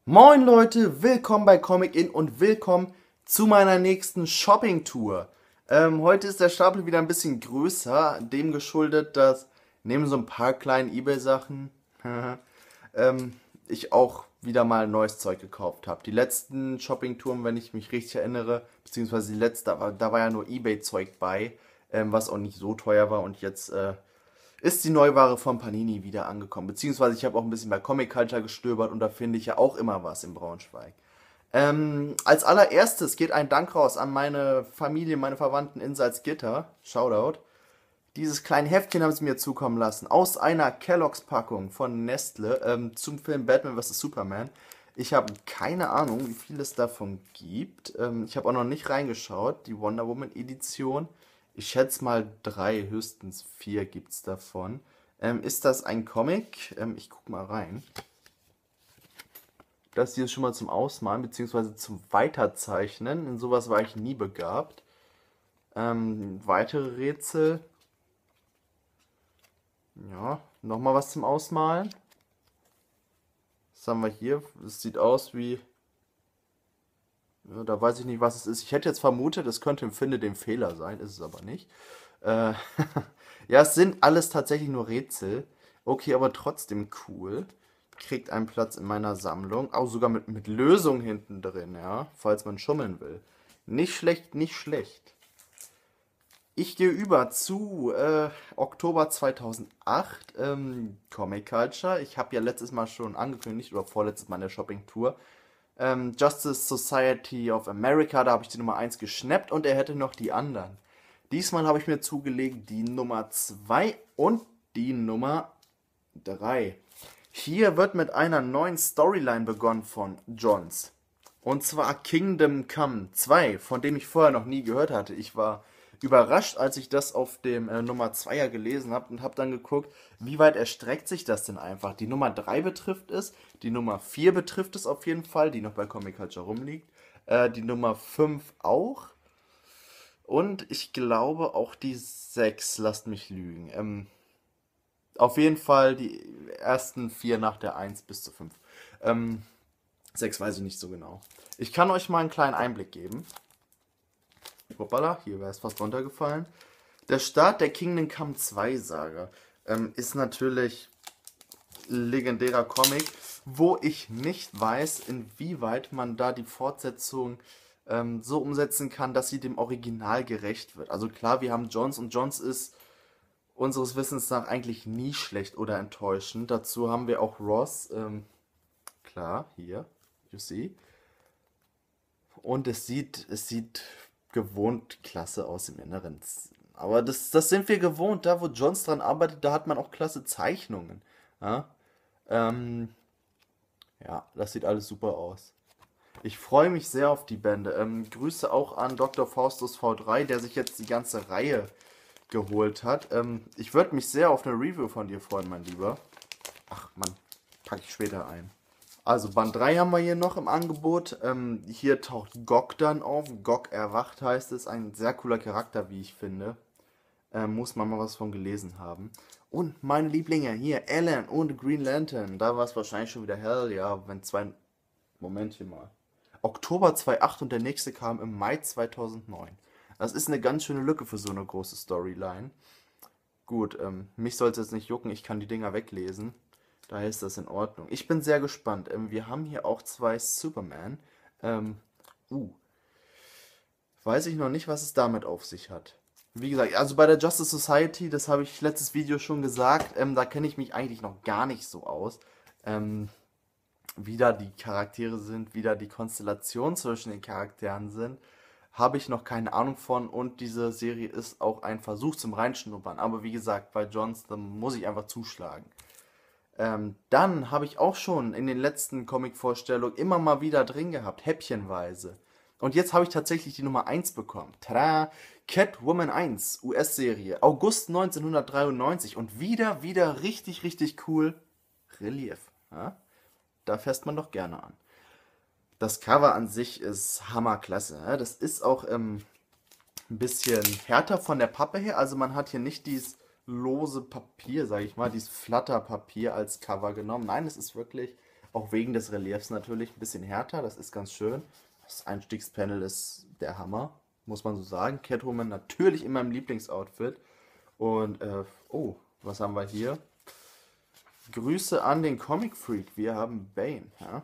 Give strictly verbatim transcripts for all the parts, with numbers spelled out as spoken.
Moin Leute, willkommen bei Comic In und willkommen zu meiner nächsten Shopping-Tour. Ähm, heute ist der Stapel wieder ein bisschen größer, dem geschuldet, dass neben so ein paar kleinen eBay-Sachen ähm, ich auch wieder mal neues Zeug gekauft habe. Die letzten Shopping-Touren, wenn ich mich richtig erinnere, beziehungsweise die letzte, da war, da war ja nur eBay-Zeug bei, ähm, was auch nicht so teuer war und jetzt äh, ist die Neuware von Panini wieder angekommen. Beziehungsweise ich habe auch ein bisschen bei Comic Culture gestöbert und da finde ich ja auch immer was in Braunschweig. Ähm, als allererstes geht ein Dank raus an meine Familie, meine Verwandten in Salzgitter. Shoutout. Dieses kleine Heftchen haben sie mir zukommen lassen. Aus einer Kellogg's Packung von Nestle ähm, zum Film Batman versus. Superman. Ich habe keine Ahnung, wie viel es davon gibt. Ähm, ich habe auch noch nicht reingeschaut. Die Wonder Woman Edition. Ich schätze mal drei, höchstens vier gibt es davon. Ähm, ist das ein Comic? Ähm, ich guck mal rein. Das hier ist schon mal zum Ausmalen bzw. zum Weiterzeichnen. In sowas war ich nie begabt. Ähm, weitere Rätsel. Ja, nochmal was zum Ausmalen. Was haben wir hier? Es sieht aus wie. Ja, da weiß ich nicht, was es ist. Ich hätte jetzt vermutet, es könnte im Finde den Fehler sein, ist es aber nicht. Äh, ja, es sind alles tatsächlich nur Rätsel. Okay, aber trotzdem cool. Kriegt einen Platz in meiner Sammlung. Auch sogar mit, mit Lösung hinten drin, ja. Falls man schummeln will. Nicht schlecht, nicht schlecht. Ich gehe über zu äh, Oktober zweitausendacht, ähm, Comic Culture. Ich habe ja letztes Mal schon angekündigt, oder vorletztes Mal in der Shopping-Tour, ähm, Justice Society of America, da habe ich die Nummer eins geschnappt und er hätte noch die anderen. Diesmal habe ich mir zugelegt die Nummer zwei und die Nummer drei. Hier wird mit einer neuen Storyline begonnen von Johns. Und zwar Kingdom Come zwei, von dem ich vorher noch nie gehört hatte. Ich war überrascht, als ich das auf dem äh, Nummer zweier gelesen habe und habe dann geguckt, wie weit erstreckt sich das denn einfach. Die Nummer drei betrifft es, die Nummer vier betrifft es auf jeden Fall, die noch bei Comic Culture rumliegt. Äh, die Nummer fünf auch. Und ich glaube auch die sechs, lasst mich lügen. Ähm, auf jeden Fall die ersten vier nach der eins bis zur fünf. Ähm, sechs weiß ich nicht so genau. Ich kann euch mal einen kleinen Einblick geben. Hoppala, hier wäre es fast runtergefallen. Der Start der Kingdom Come zwei Saga ähm, ist natürlich legendärer Comic, wo ich nicht weiß, inwieweit man da die Fortsetzung ähm, so umsetzen kann, dass sie dem Original gerecht wird. Also klar, wir haben Johns und Johns ist unseres Wissens nach eigentlich nie schlecht oder enttäuschend. Dazu haben wir auch Ross, ähm, klar, hier, you see. Und es sieht, es sieht gewohnt klasse aus im Inneren. Aber das, das sind wir gewohnt. Da, wo Johns dran arbeitet, da hat man auch klasse Zeichnungen. Ja, ähm, ja, das sieht alles super aus. Ich freue mich sehr auf die Bände. Ähm, Grüße auch an Doktor Faustus V drei, der sich jetzt die ganze Reihe geholt hat. Ähm, ich würde mich sehr auf eine Review von dir freuen, mein Lieber. Ach man, packe ich später ein. Also Band drei haben wir hier noch im Angebot. Ähm, hier taucht Gog dann auf. Gog erwacht heißt es. Ein sehr cooler Charakter, wie ich finde. Ähm, muss man mal was von gelesen haben. Und meine Lieblinge hier, Alan und Green Lantern. Da war es wahrscheinlich schon wieder hell, ja, wenn zwei... Momentchen mal. Oktober zweitausendacht und der nächste kam im Mai zweitausendneun. Das ist eine ganz schöne Lücke für so eine große Storyline. Gut, ähm, mich soll es jetzt nicht jucken, ich kann die Dinger weglesen. Daher ist das in Ordnung. Ich bin sehr gespannt. Ähm, wir haben hier auch zwei Superman. Ähm, uh, weiß ich noch nicht, was es damit auf sich hat. Wie gesagt, also bei der Justice Society, das habe ich letztes Video schon gesagt, ähm, da kenne ich mich eigentlich noch gar nicht so aus. Ähm, wie da die Charaktere sind, wie da die Konstellationen zwischen den Charakteren sind, habe ich noch keine Ahnung von und diese Serie ist auch ein Versuch zum Reinschnuppern. Aber wie gesagt, bei Johnston muss ich einfach zuschlagen. Ähm, dann habe ich auch schon in den letzten Comic-Vorstellungen immer mal wieder drin gehabt, häppchenweise. Und jetzt habe ich tatsächlich die Nummer eins bekommen. Tada! Catwoman eins, U S-Serie, August neunzehnhundertdreiundneunzig. Und wieder, wieder richtig, richtig cool. Relief. Ja? Da fässt man doch gerne an. Das Cover an sich ist hammerklasse. Ja? Das ist auch ähm, ein bisschen härter von der Pappe her. Also man hat hier nicht dieses lose Papier, sage ich mal, dieses Flatterpapier als Cover genommen. Nein, es ist wirklich Auch wegen des Reliefs natürlich ein bisschen härter. Das ist ganz schön. Das Einstiegspanel ist der Hammer, muss man so sagen. Catwoman natürlich in meinem Lieblingsoutfit. Und, äh, oh, was haben wir hier? Grüße an den Comic Freak. Wir haben Bane. Ja?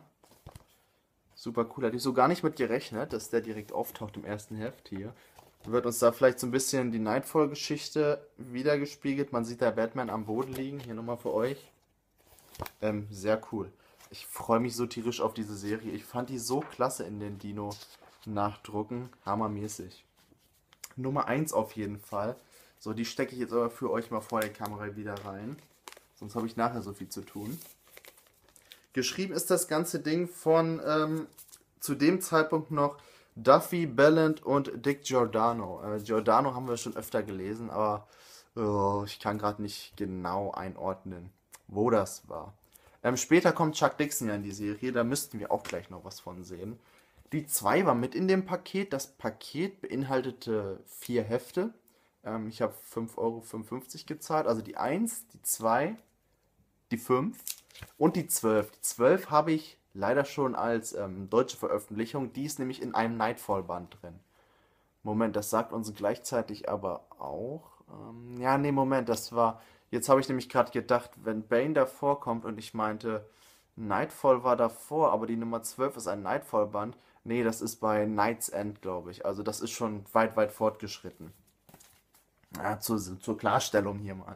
Super cool. Hatte ich so gar nicht mit gerechnet, dass der direkt auftaucht im ersten Heft hier. Wird uns da vielleicht so ein bisschen die Nightfall-Geschichte wiedergespiegelt. Man sieht da Batman am Boden liegen. Hier nochmal für euch. Ähm, sehr cool. Ich freue mich so tierisch auf diese Serie. Ich fand die so klasse in den Dino-Nachdrucken. Hammermäßig. Nummer eins auf jeden Fall. So, die stecke ich jetzt aber für euch mal vor der Kamera wieder rein. Sonst habe ich nachher so viel zu tun. Geschrieben ist das ganze Ding von ähm, zu dem Zeitpunkt noch Duffy Belland und Dick Giordano. Äh, Giordano haben wir schon öfter gelesen, aber oh, ich kann gerade nicht genau einordnen, wo das war. Ähm, später kommt Chuck Dixon ja in die Serie, da müssten wir auch gleich noch was von sehen. Die zwei war mit in dem Paket. Das Paket beinhaltete vier Hefte. Ähm, ich habe fünf Euro fünfundfünfzig gezahlt, also die eins, die zwei, die fünf und die zwölf. Die zwölf habe ich leider schon als ähm, deutsche Veröffentlichung. Die ist nämlich in einem Nightfall-Band drin. Moment, das sagt uns gleichzeitig aber auch. Ähm, ja, nee, Moment, das war. Jetzt habe ich nämlich gerade gedacht, wenn Bane davor kommt und ich meinte, Nightfall war davor, aber die Nummer zwölf ist ein Nightfall-Band. Nee, das ist bei Night's End, glaube ich. Also das ist schon weit, weit fortgeschritten. Ja, zur, zur Klarstellung hier mal.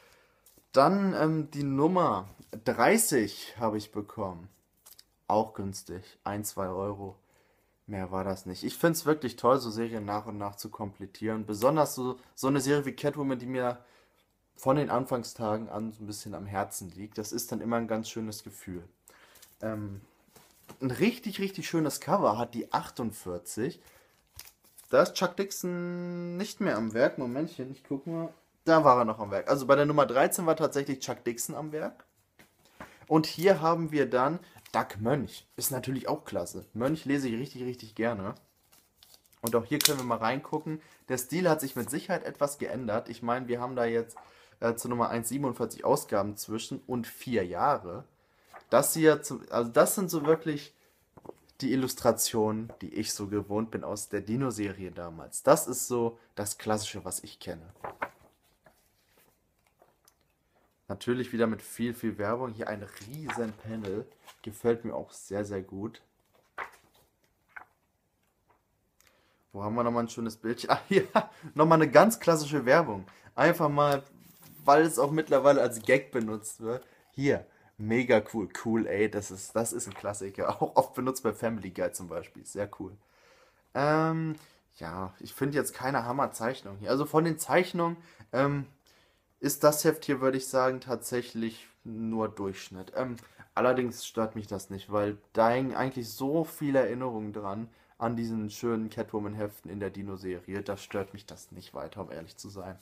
Dann ähm, die Nummer dreißig habe ich bekommen. Auch günstig. ein, zwei Euro. Mehr war das nicht. Ich finde es wirklich toll, so Serien nach und nach zu komplettieren. Besonders so, so eine Serie wie Catwoman, die mir von den Anfangstagen an so ein bisschen am Herzen liegt. Das ist dann immer ein ganz schönes Gefühl. Ähm, ein richtig, richtig schönes Cover hat die achtundvierzig. Da ist Chuck Dixon nicht mehr am Werk. Momentchen, ich gucke mal. Da war er noch am Werk. Also bei der Nummer dreizehn war tatsächlich Chuck Dixon am Werk. Und hier haben wir dann Doug Mönch. Ist natürlich auch klasse. Mönch lese ich richtig, richtig gerne. Und auch hier können wir mal reingucken. Der Stil hat sich mit Sicherheit etwas geändert. Ich meine, wir haben da jetzt äh, zur Nummer eins siebenundvierzig Ausgaben zwischen und vier Jahre. Das hier, also das sind so wirklich die Illustrationen, die ich so gewohnt bin aus der Dino-Serie damals. Das ist so das Klassische, was ich kenne. Natürlich wieder mit viel, viel Werbung. Hier ein riesen Panel. Gefällt mir auch sehr, sehr gut. Wo haben wir nochmal ein schönes Bildchen? Ah, hier, nochmal eine ganz klassische Werbung. Einfach mal, weil es auch mittlerweile als Gag benutzt wird. Hier, mega cool. Cool, ey, das ist, das ist ein Klassiker. Auch oft benutzt bei Family Guy zum Beispiel. Sehr cool. Ähm, ja, ich finde jetzt keine Hammer-Zeichnung hier. Also von den Zeichnungen, ähm, ist das Heft hier, würde ich sagen, tatsächlich nur Durchschnitt. Ähm, allerdings stört mich das nicht, weil da hängen eigentlich so viele Erinnerungen dran an diesen schönen Catwoman-Heften in der Dino-Serie. Da stört mich das nicht weiter, um ehrlich zu sein.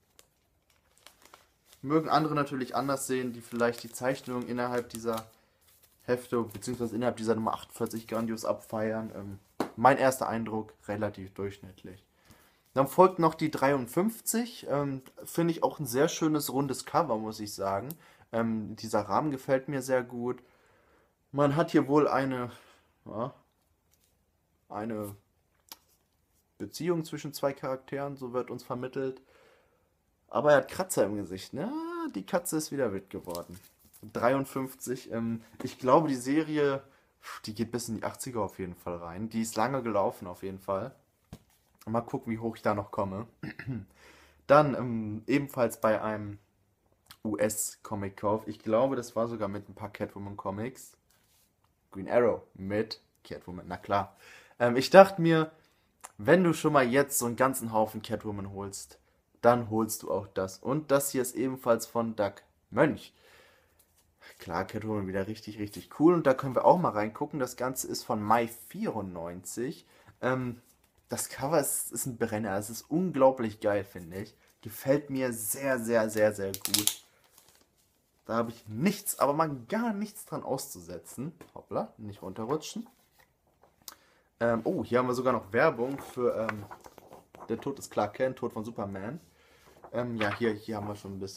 Mögen andere natürlich anders sehen, die vielleicht die Zeichnung innerhalb dieser Hefte, beziehungsweise innerhalb dieser Nummer achtundvierzig grandios abfeiern. Ähm, mein erster Eindruck, relativ durchschnittlich. Dann folgt noch die dreiundfünfzig. Ähm, Finde ich auch ein sehr schönes, rundes Cover, muss ich sagen. Ähm, dieser Rahmen gefällt mir sehr gut. Man hat hier wohl eine, ja, eine Beziehung zwischen zwei Charakteren, so wird uns vermittelt. Aber er hat Kratzer im Gesicht, ne? Die Katze ist wieder wild geworden. dreiundfünfzig. Ähm, ich glaube, die Serie, die geht bis in die achtziger auf jeden Fall rein. Die ist lange gelaufen auf jeden Fall. Mal gucken, wie hoch ich da noch komme. Dann ähm, ebenfalls bei einem U S-Comic-Kauf. Ich glaube, das war sogar mit ein paar Catwoman-Comics. Green Arrow mit Catwoman, na klar. Ähm, ich dachte mir, wenn du schon mal jetzt so einen ganzen Haufen Catwoman holst, dann holst du auch das. Und das hier ist ebenfalls von Doug Mönch. Klar, Catwoman wieder richtig, richtig cool. Und da können wir auch mal reingucken. Das Ganze ist von Mai vierundneunzig. Ähm, Das Cover ist, ist ein Brenner. Es ist unglaublich geil, finde ich. Gefällt mir sehr, sehr, sehr, sehr gut. Da habe ich nichts, aber mal gar nichts dran auszusetzen. Hoppla, nicht runterrutschen. Ähm, oh, hier haben wir sogar noch Werbung für ähm, Der Tod ist Clark Kent, Tod von Superman. Ähm, ja, hier, hier haben wir schon ein bisschen.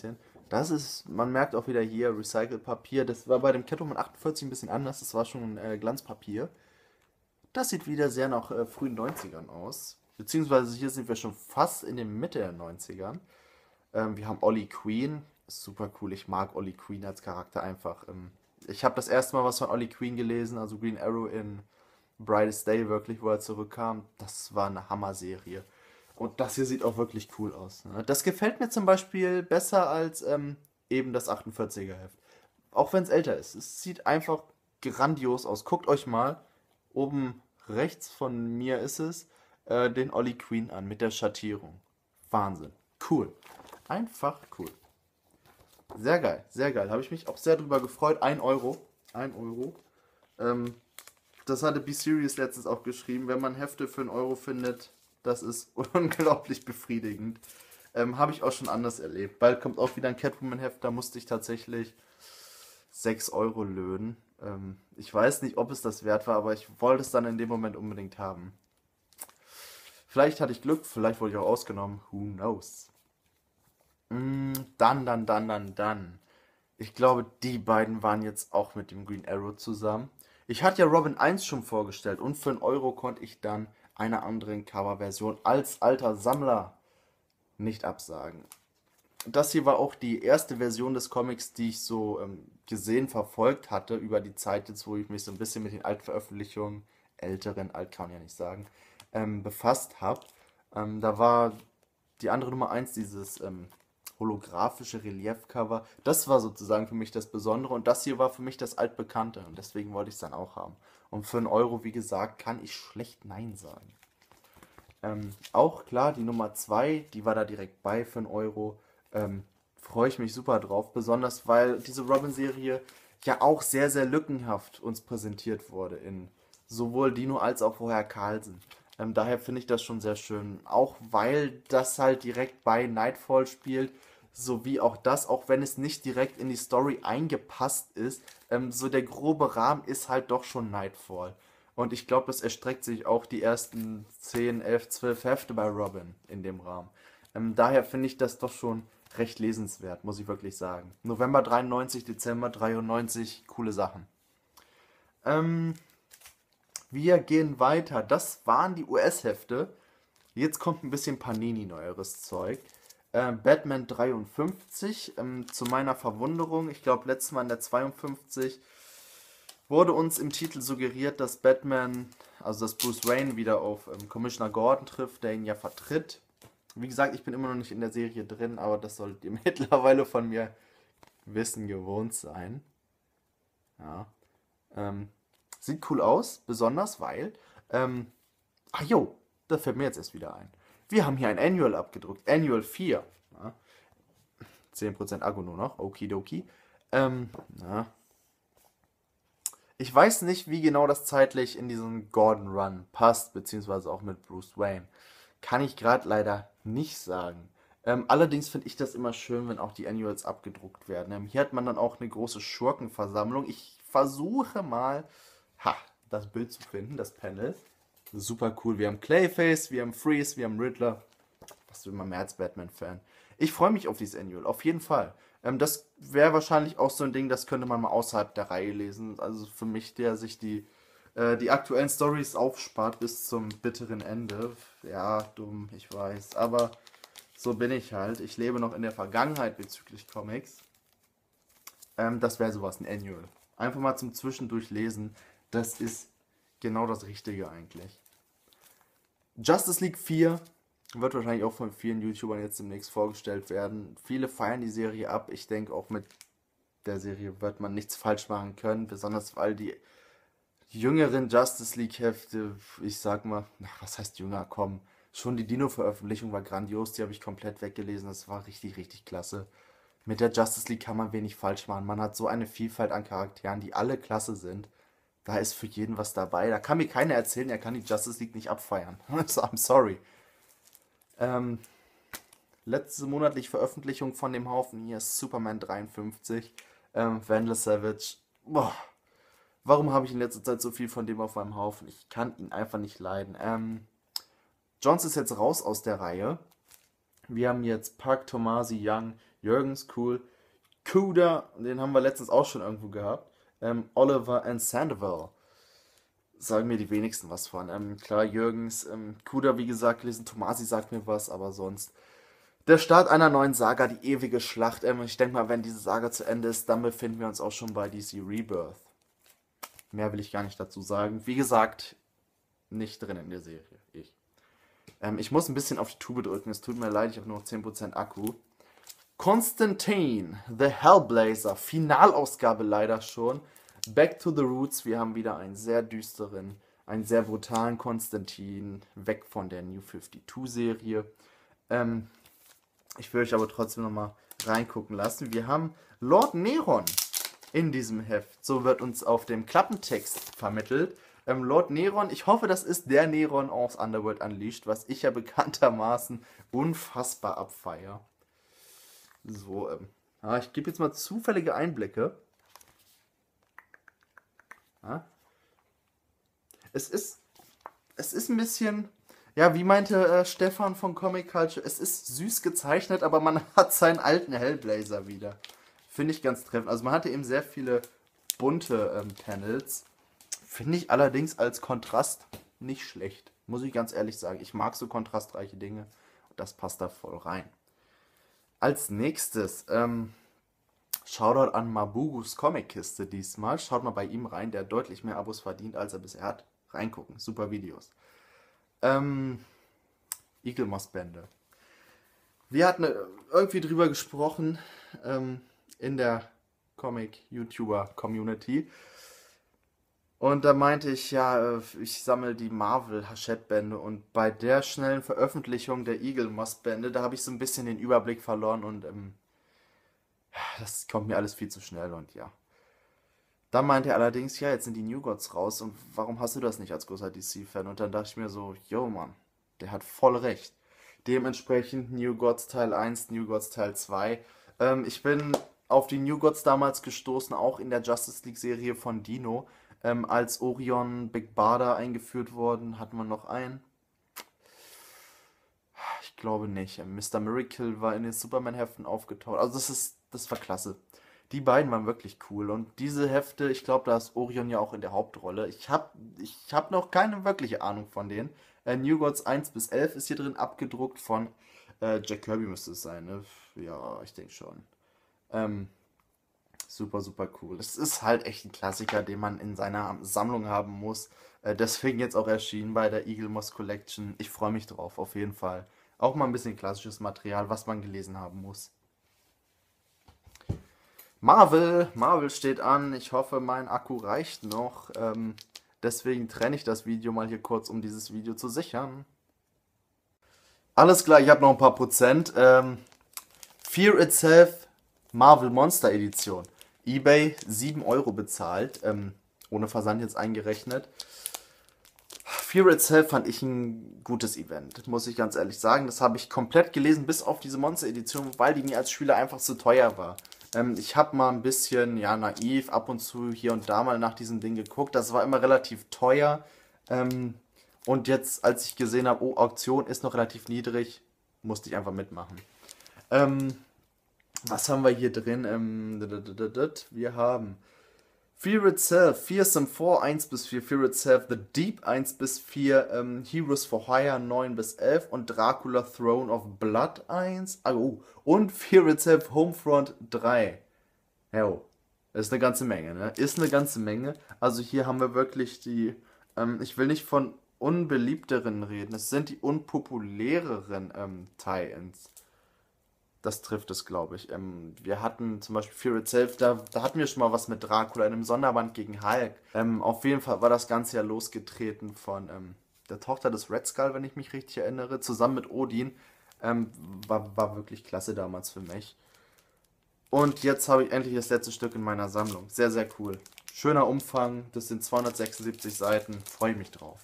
Das ist, man merkt auch wieder hier, Recycelt-Papier. Das war bei dem Catwoman achtundvierzig ein bisschen anders. Das war schon äh, Glanzpapier. Das sieht wieder sehr nach äh, frühen Neunzigern aus. Beziehungsweise hier sind wir schon fast in der Mitte der Neunzigern. Ähm, wir haben Ollie Queen. Super cool. Ich mag Ollie Queen als Charakter einfach. Ähm, ich habe das erste Mal was von Ollie Queen gelesen, also Green Arrow in Brightest Day wirklich, wo er zurückkam. Das war eine Hammer-Serie. Und das hier sieht auch wirklich cool aus. Ne? Das gefällt mir zum Beispiel besser als ähm, eben das achtundvierziger Heft. Auch wenn es älter ist. Es sieht einfach grandios aus. Guckt euch mal, oben rechts von mir ist es, äh, den Ollie Queen an mit der Schattierung. Wahnsinn. Cool. Einfach cool. Sehr geil, sehr geil. Habe ich mich auch sehr drüber gefreut. Ein Euro. Ein Euro. Ähm, Das hatte B-Series letztens auch geschrieben. Wenn man Hefte für einen Euro findet, das ist unglaublich befriedigend. Ähm, habe ich auch schon anders erlebt. Bald kommt auch wieder ein Catwoman-Heft, da musste ich tatsächlich sechs Euro löhnen. Ähm, ich weiß nicht, ob es das wert war, aber ich wollte es dann in dem Moment unbedingt haben. Vielleicht hatte ich Glück, vielleicht wurde ich auch ausgenommen. Who knows? Mm, dann, dann, dann, dann, dann. Ich glaube, die beiden waren jetzt auch mit dem Green Arrow zusammen. Ich hatte ja Robin eins schon vorgestellt und für einen Euro konnte ich dann einer anderen Coverversion als alter Sammler nicht absagen. Das hier war auch die erste Version des Comics, die ich so ähm, gesehen, verfolgt hatte über die Zeit jetzt, wo ich mich so ein bisschen mit den Altveröffentlichungen, älteren, alt kann man ja nicht sagen, ähm, befasst habe. Ähm, da war die andere Nummer eins dieses ähm, holographische Reliefcover. Das war sozusagen für mich das Besondere und das hier war für mich das Altbekannte und deswegen wollte ich es dann auch haben. Und für einen Euro, wie gesagt, kann ich schlecht Nein sagen. Ähm, auch klar, die Nummer zwei, die war da direkt bei für einen Euro. Ähm, Freue ich mich super drauf, besonders weil diese Robin-Serie ja auch sehr, sehr lückenhaft uns präsentiert wurde in sowohl Dino als auch vorher Carlsen. Ähm, daher finde ich das schon sehr schön. Auch weil das halt direkt bei Nightfall spielt, sowie auch das, auch wenn es nicht direkt in die Story eingepasst ist, ähm, so der grobe Rahmen ist halt doch schon Nightfall. Und ich glaube, das erstreckt sich auch die ersten zehn, elf, zwölf Hefte bei Robin in dem Rahmen. Ähm, daher finde ich das doch schon recht lesenswert, muss ich wirklich sagen. November dreiundneunzig, Dezember dreiundneunzig, coole Sachen. Ähm, Wir gehen weiter. Das waren die U S-Hefte. Jetzt kommt ein bisschen Panini-neueres Zeug. Äh, Batman dreiundfünfzig, ähm, zu meiner Verwunderung, ich glaube letztes Mal in der zweiundfünfzig, wurde uns im Titel suggeriert, dass Batman, also dass Bruce Wayne wieder auf ähm, Commissioner Gordon trifft, der ihn ja vertritt. Wie gesagt, ich bin immer noch nicht in der Serie drin, aber das solltet ihr mittlerweile von mir wissen gewohnt sein. Ja. Ähm, Sieht cool aus, besonders weil, ähm, ach jo, das fällt mir jetzt erst wieder ein. Wir haben hier ein Annual abgedruckt, Annual vier. Ja, zehn Prozent Akku nur noch, okidoki. Ähm, na, ich weiß nicht, wie genau das zeitlich in diesen Gordon Run passt, beziehungsweise auch mit Bruce Wayne. Kann ich gerade leider nicht sagen. Ähm, allerdings finde ich das immer schön, wenn auch die Annuals abgedruckt werden. Ähm, hier hat man dann auch eine große Schurkenversammlung. Ich versuche mal, ha, das Bild zu finden, das Panel. Super cool. Wir haben Clayface, wir haben Freeze, wir haben Riddler. Was will man mehr als Batman-Fan? Ich freue mich auf dieses Annual, auf jeden Fall. Ähm, das wäre wahrscheinlich auch so ein Ding, das könnte man mal außerhalb der Reihe lesen. Also für mich, der sich die, äh, die aktuellen Stories aufspart bis zum bitteren Ende. Ja, dumm, ich weiß. Aber so bin ich halt. Ich lebe noch in der Vergangenheit bezüglich Comics. Ähm, das wäre sowas, ein Annual. Einfach mal zum Zwischendurch lesen. Das ist genau das Richtige eigentlich. Justice League vier wird wahrscheinlich auch von vielen YouTubern jetzt demnächst vorgestellt werden. Viele feiern die Serie ab. Ich denke, auch mit der Serie wird man nichts falsch machen können. Besonders weil die jüngeren Justice League Hefte, ich sag mal, ach, was heißt jünger, komm. Schon die Dino-Veröffentlichung war grandios. Die habe ich komplett weggelesen. Das war richtig, richtig klasse. Mit der Justice League kann man wenig falsch machen. Man hat so eine Vielfalt an Charakteren, die alle klasse sind. Da ist für jeden was dabei. Da kann mir keiner erzählen, er kann die Justice League nicht abfeiern. So, I'm sorry. Ähm, Letzte monatliche Veröffentlichung von dem Haufen hier ist Superman dreiundfünfzig. Ähm, Vandal Savage. Boah, warum habe ich in letzter Zeit so viel von dem auf meinem Haufen? Ich kann ihn einfach nicht leiden. Ähm, Johns ist jetzt raus aus der Reihe. Wir haben jetzt Park, Tomasi, Young, Jürgens, cool. Cuda, den haben wir letztens auch schon irgendwo gehabt. Ähm, Oliver and Sandoval. Sagen mir die wenigsten was von. Ähm, klar, Jürgens, ähm, Cuda, wie gesagt, gelesen, Tomasi sagt mir was, aber sonst. Der Start einer neuen Saga, die ewige Schlacht. Ähm, ich denke mal, wenn diese Saga zu Ende ist, dann befinden wir uns auch schon bei D C Rebirth. Mehr will ich gar nicht dazu sagen. Wie gesagt, nicht drin in der Serie. Ich. Ähm, ich muss ein bisschen auf die Tube drücken. Es tut mir leid, ich habe nur noch zehn Prozent Akku. Constantine, The Hellblazer, Finalausgabe leider schon. Back to the Roots, wir haben wieder einen sehr düsteren, einen sehr brutalen Constantine, weg von der New fünfundfünfzig-Serie. Ähm, ich will euch aber trotzdem nochmal reingucken lassen. Wir haben Lord Neron in diesem Heft. So wird uns auf dem Klappentext vermittelt. Ähm, Lord Neron, ich hoffe, das ist der Neron aus Underworld Unleashed, was ich ja bekanntermaßen unfassbar abfeier. So, ähm, ja, ich gebe jetzt mal zufällige Einblicke. Ja. Es ist, es ist ein bisschen, ja, wie meinte äh, Stefan von Comic Culture, es ist süß gezeichnet, aber man hat seinen alten Hellblazer wieder. Finde ich ganz treffend. Also man hatte eben sehr viele bunte ähm, Panels. Finde ich allerdings als Kontrast nicht schlecht. Muss ich ganz ehrlich sagen. Ich mag so kontrastreiche Dinge. Und das passt da voll rein. Als nächstes, ähm, Shoutout an Mabugus Comic-Kiste diesmal. Schaut mal bei ihm rein, der hat deutlich mehr Abos verdient, als er bisher hat. Reingucken, super Videos. Ähm, Eagle Moss Bände. Wir hatten irgendwie drüber gesprochen ähm, in der Comic-YouTuber-Community. Und da meinte ich, ja, ich sammle die Marvel-Hachette-Bände und bei der schnellen Veröffentlichung der Eagle Moss-Bände, da habe ich so ein bisschen den Überblick verloren und ähm, das kommt mir alles viel zu schnell und ja. Dann meinte er allerdings, ja, jetzt sind die New Gods raus und warum hast du das nicht als großer D C-Fan? Und dann dachte ich mir so, yo Mann, der hat voll recht. Dementsprechend New Gods Teil eins, New Gods Teil zwei. Ähm, ich bin auf die New Gods damals gestoßen, auch in der Justice League-Serie von Dino. Ähm, als Orion Big Barda eingeführt worden, hatten wir noch einen. Ich glaube nicht. Ähm, Mister Miracle war in den Superman-Heften aufgetaucht. Also das ist, das war klasse. Die beiden waren wirklich cool. Und diese Hefte, ich glaube, da ist Orion ja auch in der Hauptrolle. Ich habe ich hab noch keine wirkliche Ahnung von denen. Äh, New Gods eins bis elf ist hier drin abgedruckt von äh, Jack Kirby müsste es sein, ne? Ja, ich denke schon. Ähm, super, super cool. Es ist halt echt ein Klassiker, den man in seiner Sammlung haben muss. Äh, deswegen jetzt auch erschienen bei der Eagle Moss Collection. Ich freue mich drauf, auf jeden Fall. Auch mal ein bisschen klassisches Material, was man gelesen haben muss. Marvel, Marvel steht an. Ich hoffe, mein Akku reicht noch. Ähm, deswegen trenne ich das Video mal hier kurz, um dieses Video zu sichern. Alles klar, ich habe noch ein paar Prozent. Ähm, Fear Itself Marvel Monster Edition. eBay sieben Euro bezahlt. Ähm, ohne Versand jetzt eingerechnet. Fear Itself fand ich ein gutes Event, muss ich ganz ehrlich sagen. Das habe ich komplett gelesen, bis auf diese Monster-Edition, weil die mir als Spieler einfach zu teuer war. Ähm, ich habe mal ein bisschen, ja, naiv ab und zu hier und da mal nach diesem Ding geguckt. Das war immer relativ teuer. Ähm, und jetzt, als ich gesehen habe, oh, Auktion ist noch relativ niedrig, musste ich einfach mitmachen. Ähm, was haben wir hier drin? Ähm, wir haben Fear Itself, Fearsome vier, eins bis vier, Fear Itself, The Deep, eins bis vier, ähm, Heroes for Hire, neun bis elf und Dracula Throne of Blood, eins. Oh, und Fear Itself Homefront, drei. Jo, ist eine ganze Menge, ne? Ist eine ganze Menge. Also hier haben wir wirklich die, ähm, ich will nicht von unbeliebteren reden, es sind die unpopuläreren ähm, Tie-Ins. Das trifft es, glaube ich. Ähm, wir hatten zum Beispiel Fear Itself, da, da hatten wir schon mal was mit Dracula in einem Sonderband gegen Hulk. Ähm, auf jeden Fall war das Ganze ja losgetreten von ähm, der Tochter des Red Skull, wenn ich mich richtig erinnere, zusammen mit Odin. Ähm, war, war wirklich klasse damals für mich. Und jetzt habe ich endlich das letzte Stück in meiner Sammlung. Sehr, sehr cool. Schöner Umfang, das sind zweihundertsechsundsiebzig Seiten, freue ich mich drauf.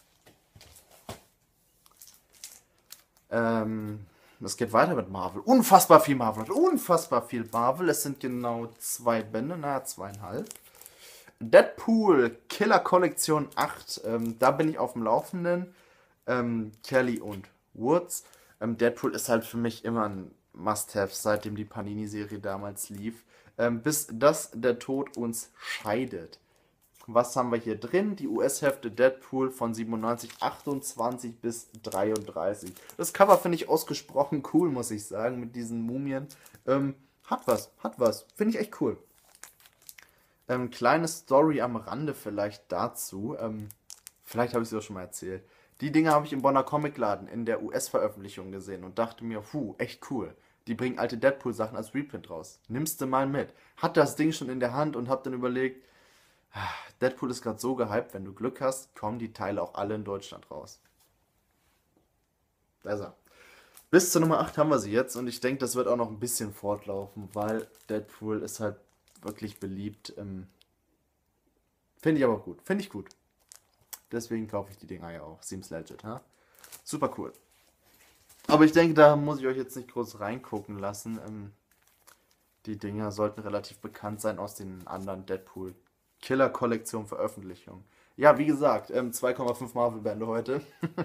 Ähm... Es geht weiter mit Marvel. Unfassbar viel Marvel. Unfassbar viel Marvel. Es sind genau zwei Bände, naja, zweieinhalb. Deadpool, Killer Kollektion acht. Ähm, da bin ich auf dem Laufenden. Ähm, Kelly und Woods. Ähm, Deadpool ist halt für mich immer ein Must-Have, seitdem die Panini-Serie damals lief. ähm, bis dass der Tod uns scheidet. Was haben wir hier drin? Die U S-Hefte Deadpool von siebenundneunzig, achtundzwanzig bis dreiunddreißig. Das Cover finde ich ausgesprochen cool, muss ich sagen, mit diesen Mumien. Ähm, hat was, hat was. Finde ich echt cool. Ähm, kleine Story am Rande vielleicht dazu. Ähm, vielleicht habe ich es auch schon mal erzählt. Die Dinge habe ich im Bonner Comicladen in der U S-Veröffentlichung gesehen und dachte mir, puh, echt cool. Die bringen alte Deadpool-Sachen als Reprint raus. Nimmst du mal mit. Hat das Ding schon in der Hand und hab dann überlegt, Deadpool ist gerade so gehypt, wenn du Glück hast, kommen die Teile auch alle in Deutschland raus. Also, bis zur Nummer acht haben wir sie jetzt und ich denke, das wird auch noch ein bisschen fortlaufen, weil Deadpool ist halt wirklich beliebt. Ähm, Finde ich aber gut. Finde ich gut. Deswegen kaufe ich die Dinger ja auch. Seems legit, ha? Super cool. Aber ich denke, da muss ich euch jetzt nicht groß reingucken lassen. Ähm, die Dinger sollten relativ bekannt sein aus den anderen Deadpool Killer-Kollektion Veröffentlichung. Ja, wie gesagt, ähm, zwei Komma fünf Marvel-Bände heute.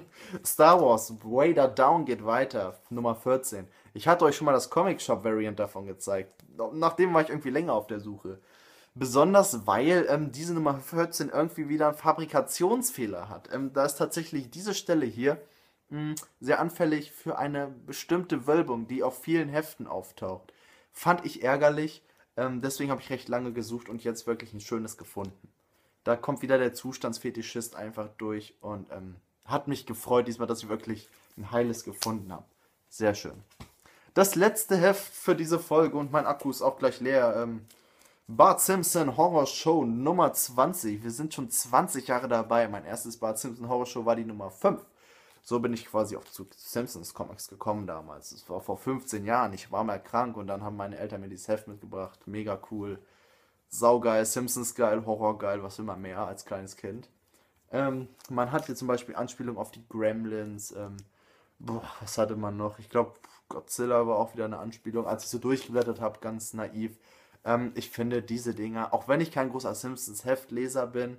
Star Wars, Vader Down geht weiter, Nummer vierzehn. Ich hatte euch schon mal das Comic-Shop-Variant davon gezeigt. Nachdem war ich irgendwie länger auf der Suche. Besonders, weil ähm, diese Nummer vierzehn irgendwie wieder einen Fabrikationsfehler hat. Ähm, da ist tatsächlich diese Stelle hier mh, sehr anfällig für eine bestimmte Wölbung, die auf vielen Heften auftaucht. Fand ich ärgerlich. Ähm, deswegen habe ich recht lange gesucht und jetzt wirklich ein schönes gefunden. Da kommt wieder der Zustandsfetischist einfach durch und ähm, hat mich gefreut diesmal, dass ich wirklich ein heiles gefunden habe. Sehr schön. Das letzte Heft für diese Folge und mein Akku ist auch gleich leer. Ähm, Bart Simpson Horror Show Nummer zwanzig. Wir sind schon zwanzig Jahre dabei. Mein erstes Bart Simpson Horror Show war die Nummer fünf. So bin ich quasi auf zu Simpsons Comics gekommen damals. Das war vor fünfzehn Jahren. Ich war mal krank und dann haben meine Eltern mir dieses Heft mitgebracht. Mega cool. Saugeil, Simpsons geil, Horror geil, was immer mehr als kleines Kind. Ähm, man hat hier zum Beispiel Anspielung auf die Gremlins. Ähm, boah, was hatte man noch? Ich glaube, Godzilla war auch wieder eine Anspielung. Als ich so durchgeblättert habe, ganz naiv. Ähm, ich finde diese Dinger, auch wenn ich kein großer Simpsons-Heftleser bin,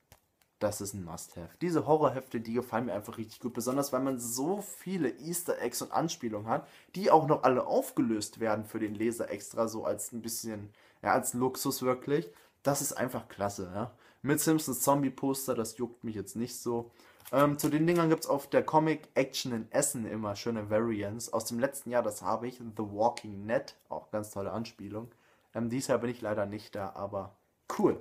das ist ein Must-Have. Diese Horrorhefte, die gefallen mir einfach richtig gut. Besonders, weil man so viele Easter Eggs und Anspielungen hat, die auch noch alle aufgelöst werden für den Leser extra, so als ein bisschen, ja, als Luxus wirklich. Das ist einfach klasse, ja. Mit Simpsons Zombie-Poster, das juckt mich jetzt nicht so. Ähm, zu den Dingern gibt es auf der Comic Action in Essen immer schöne Variants. Aus dem letzten Jahr, das habe ich, The Walking Dead, auch ganz tolle Anspielung. Ähm, dieses Jahr bin ich leider nicht da, aber cool.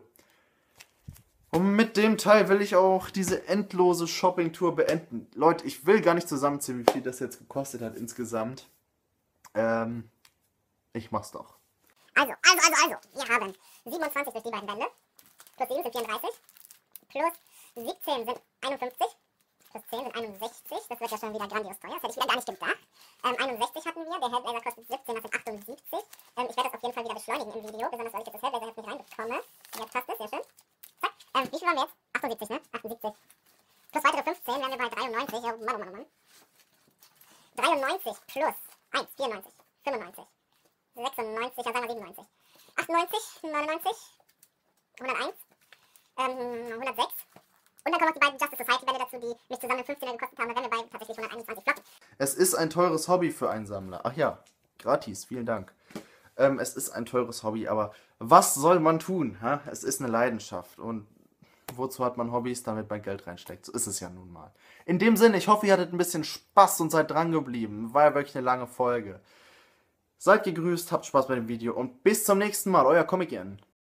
Und mit dem Teil will ich auch diese endlose Shopping-Tour beenden. Leute, ich will gar nicht zusammenzählen, wie viel das jetzt gekostet hat insgesamt. Ähm, ich mach's doch. Also, also, also, also, wir haben siebenundzwanzig durch die beiden Bände, plus sieben sind vierunddreißig, plus siebzehn sind einundfünfzig, plus zehn sind einundsechzig, das wird ja schon wieder grandios teuer, das hätte ich wieder gar nicht gedacht. Ähm, einundsechzig hatten wir, der Hellblazer kostet siebzehn, das sind achtundsiebzig. Ähm, ich werde das auf jeden Fall wieder beschleunigen im Video, besonders weil ich jetzt das Hellblazer-Heft nicht reinbekomme. Jetzt passt es, sehr schön. Zack. Ähm, wie viel waren wir jetzt? achtundsiebzig, ne? achtundsiebzig. Plus weitere fünfzehn, wären wir bei dreiundneunzig. Oh Mann, oh Mann, oh Mann. dreiundneunzig plus eins, vierundneunzig, fünfundneunzig, sechsundneunzig, ja sagen wir siebenundneunzig. achtundneunzig, neunundneunzig, hunderteins, ähm, hundertsechs. Und dann kommen noch die beiden Justice Society-Bände dazu, die mich zusammen im fünfzehner gekostet haben. Dann wären wir bei tatsächlich hunderteinundzwanzig Flocken. Es ist ein teures Hobby für einen Sammler. Ach ja, gratis, vielen Dank. Ähm, es ist ein teures Hobby, aber was soll man tun? Ha? Es ist eine Leidenschaft und wozu hat man Hobbys, damit man Geld reinsteckt? So ist es ja nun mal. In dem Sinne, ich hoffe, ihr hattet ein bisschen Spaß und seid dran geblieben. War ja wirklich eine lange Folge. Seid gegrüßt, habt Spaß bei dem Video und bis zum nächsten Mal, euer Comic-Ien.